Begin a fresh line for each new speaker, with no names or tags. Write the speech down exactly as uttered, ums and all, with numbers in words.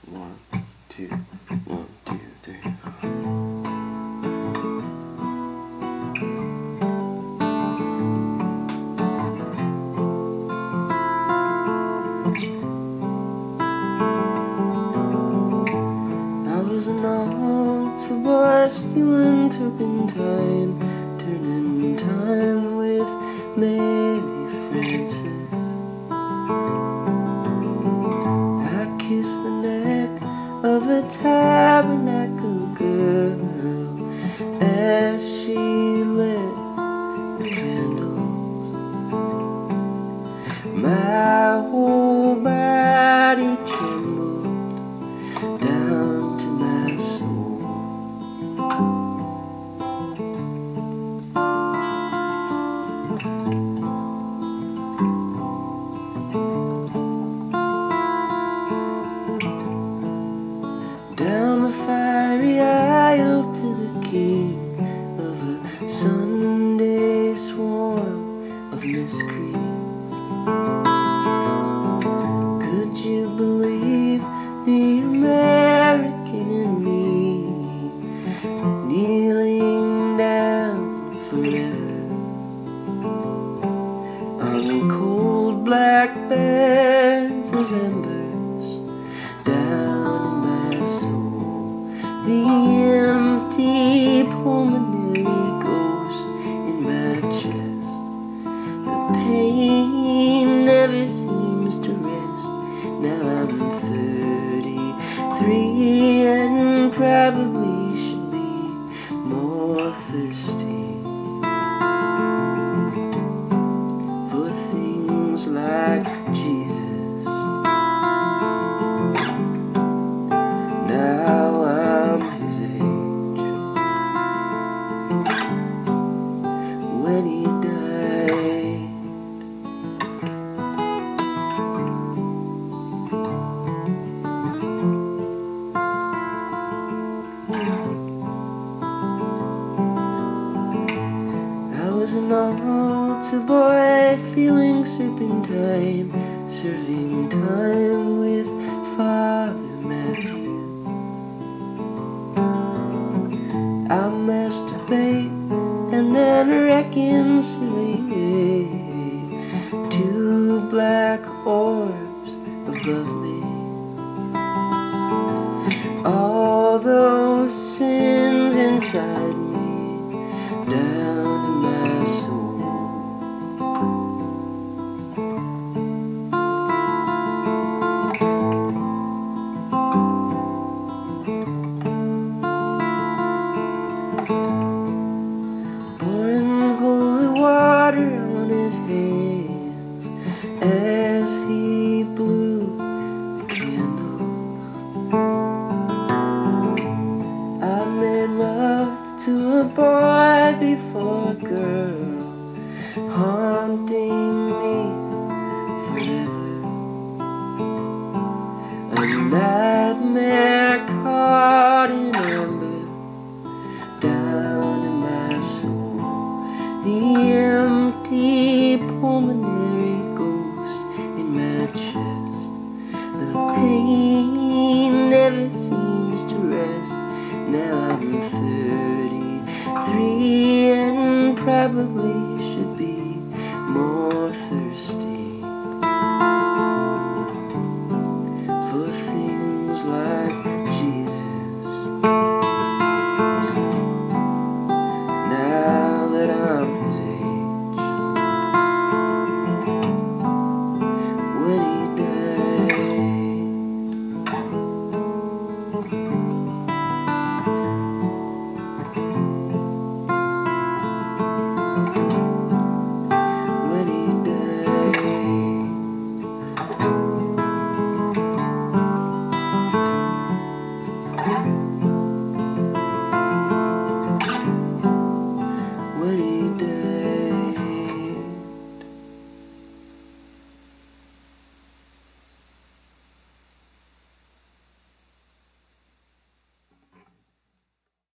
One, two, one, two, three. I was an altar boy stealing turpentine, turning time with Mary Frances. I kissed the neck of a tabernacle girl as she lit the candles. My whole body trembled down to my soul. Down the fiery aisle to the king of a Sunday swarm of miscreants. Could you believe the American in me kneeling down forever on cold black beds of embers down in my soul? The empty pulmonary ghost in my chest. The pain never seems to rest. Now I'm thirty-three and probably should be more thirsty for things like Jesus. Now I'm his angel. When he died, I was an altar boy feeling serpentine, serving time with Father Matthew. I'll masturbate and then reconciliate two black orbs above me. All those sins inside me down in my soul. Pouring holy water on his hands as he blew the candles. I made love to a boy before a girl, haunting me forever. A nightmare caught in amber down in my soul. The empty pulmonary ghost in my chest. The pain never seems to rest. Now I'm thirty-three and probably